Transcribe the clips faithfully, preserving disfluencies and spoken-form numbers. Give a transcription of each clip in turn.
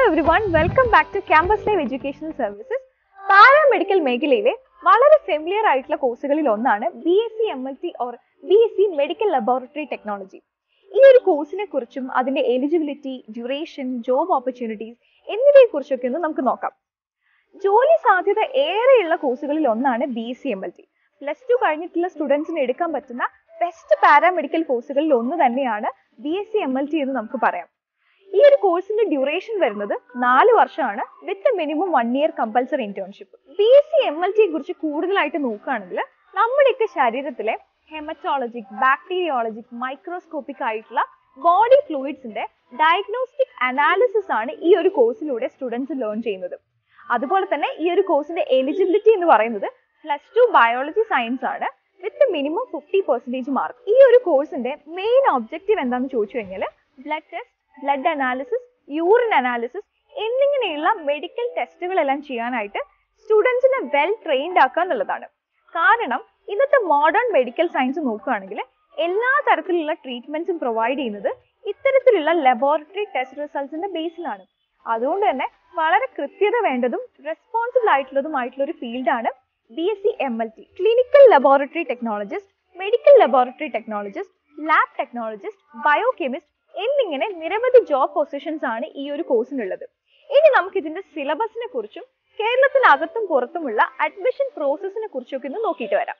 everyone, welcome back to Campuslive Educational Services. Paramedical മേഖലയിലെ വളരെ familiar ആയിട്ടുള്ള കോഴ്സുകളിൽ ഒന്നാണ് B S c M L T or B S c Medical Laboratory Technology. ഈ ഒരു കോഴ്സിനെ കുറിച്ചും അതിന്റെ എലിജിബിലിറ്റി, ഡ്യൂറേഷൻ, ജോബ് ഓപ്പർച്യൂണിറ്റീസ് എന്നിവയെ കുറിച്ചൊക്കെ ഒന്ന് നമുക്ക് നോക്കാം. ജോലി സാധ്യത ഏറെയുള്ള കോഴ്സുകളിൽ ഒന്നാണ് B S c M L T. Plus two കഴിഞ്ഞിട്ടുള്ള സ്റ്റുഡൻസിന് എടുക്കാൻ പറ്റുന്ന ബെസ്റ്റ് പാരാമെഡിക്കൽ കോഴ്സുകളിൽ ഒന്ന് തന്നെയാണ് B S c M L T എന്ന് നമുക്ക് പറയാം. ഈ ഒരു കോഴ്സിന്റെ ഡ്യൂറേഷൻ വരുന്നത് നാല് വർഷമാണ് with minimum one year compulsory internship. B S c M L T കുറിച്ച് കൂടുതലായിട്ട് നോക്കുകയാണെങ്കിൽ നമ്മുടെയൊക്കെ ശരീരത്തിലെ ഹെമറ്റോളജിക്, ബാക്ടീരിയോളജിക്, മൈക്രോസ്കോപ്പിക് ആയിട്ടുള്ള ബോഡി ഫ്ലൂയിഡ്സിന്റെ ഡയഗ്നോസ്റ്റിക് അനാലിസിസ് ആണ് ഈ ഒരു കോഴ്സിലൂടെ സ്റ്റുഡൻസ് ലേൺ ചെയ്യുന്നത്. അതുപോലെ തന്നെ ഈ ഒരു കോഴ്സിന്റെ എലിജിബിലിറ്റി എന്ന് പറയുന്നത് പ്ലസ് ടു ബയോളജി സയൻസ് ആണ് with minimum fifty percentage mark. ഈ ഒരു കോഴ്സിന്റെ മെയിൻ ഒബ്ജക്റ്റീവ് എന്താണെന്ന് ചോദിച്ചു കഴിഞ്ഞാൽ blood test, blood analysis, urine analysis എന്നിങ്ങനെയുള്ള മെഡിക്കൽ ടെസ്റ്റുകളെല്ലാം ചെയ്യാനായിട്ട് സ്റ്റുഡൻസിനെ വെൽ ട്രെയിൻഡ് ആക്കുക എന്നുള്ളതാണ്. കാരണം ഇന്നത്തെ മോഡേൺ മെഡിക്കൽ സയൻസ് നോക്കുകയാണെങ്കിൽ എല്ലാ തരത്തിലുള്ള ട്രീറ്റ്മെന്റ്സും പ്രൊവൈഡ് ചെയ്യുന്നത് ഇത്തരത്തിലുള്ള ലബോറട്ടറി ടെസ്റ്റ് റിസൾട്ട്സിന്റെ ബേസിലാണ്. അതുകൊണ്ട് തന്നെ വളരെ കൃത്യത വേണ്ടതും റെസ്പോൺസിബിൾ ആയിട്ടുള്ളതുമായിട്ടുള്ള ഒരു ഫീൽഡാണ് B S c M L T. Clinical laboratory technologist, medical laboratory technologist, lab technologist, biochemist എന്നിങ്ങനെ നിരവധി ജോബ് പൊസിഷൻസ് ആണ് ഈ ഒരു കോഴ്സിനുള്ളത്. ഇനി നമുക്ക് ഇതിന്റെ സിലബസിനെ കുറിച്ചും കേരളത്തിനകത്തും പുറത്തുമുള്ള അഡ്മിഷൻ പ്രോസസ്സിനെ കുറിച്ചൊക്കെ ഒന്ന് നോക്കിയിട്ട് വരാം.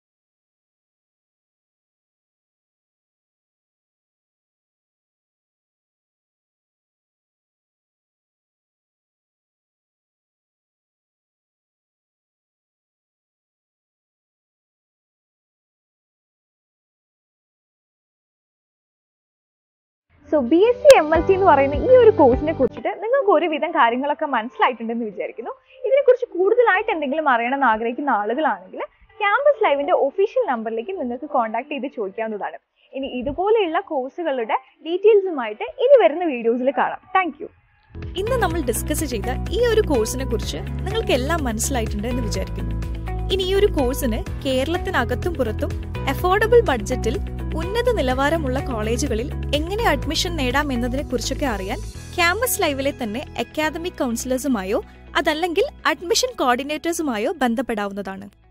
So B S c M L T എന്ന് പറയുന്ന ഈ ഒരു കോഴ്സിനെ കുറിച്ചിട്ട് നിങ്ങൾക്ക് ഒരുവിധം കാര്യങ്ങളൊക്കെ മനസ്സിലായിട്ടുണ്ടെന്ന് വിചാരിക്കുന്നു. ഇതിനെക്കുറിച്ച് കൂടുതലായിട്ട് എന്തെങ്കിലും അറിയണമെന്ന് ആഗ്രഹിക്കുന്ന ആളുകളാണെങ്കിൽ ക്യാമ്പസ് ലൈവിന്റെ ഒഫീഷ്യൽ നമ്പറിലേക്ക് നിങ്ങൾക്ക് കോൺടാക്ട് ചെയ്ത് ചോദിക്കാവുന്നതാണ്. ഇനി ഇതുപോലെയുള്ള കോഴ്സുകളുടെ ഡീറ്റെയിൽസുമായിട്ട് ഇനി വരുന്ന വീഡിയോസിൽ കാണാം. Thank you. ഇന്ന് നമ്മൾ ഡിസ്കസ് ചെയ്ത ഈ ഒരു കോഴ്സിനെ കുറിച്ച് നിങ്ങൾക്ക് എല്ലാം മനസ്സിലായിട്ടുണ്ട് എന്ന് വിചാരിക്കുന്നു. ഇനി ഈ ഒരു കോഴ്സിന് കേരളത്തിനകത്തും പുറത്തും അഫോർഡബിൾ ബഡ്ജറ്റിൽ ഉന്നത നിലവാരമുള്ള കോളേജുകളിൽ എങ്ങനെ അഡ്മിഷൻ നേടാം എന്നതിനെ കുറിച്ചൊക്കെ അറിയാൻ ക്യാമ്പസ് ലൈവിലെ തന്നെ അക്കാദമിക് കൗൺസിലേഴ്സുമായോ അതല്ലെങ്കിൽ അഡ്മിഷൻ കോർഡിനേറ്റേഴ്സുമായോ ബന്ധപ്പെടാവുന്നതാണ്.